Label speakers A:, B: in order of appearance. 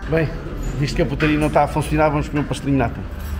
A: Bem, visto que a putaria não está a funcionar, vamos comer um pastelinho de nata.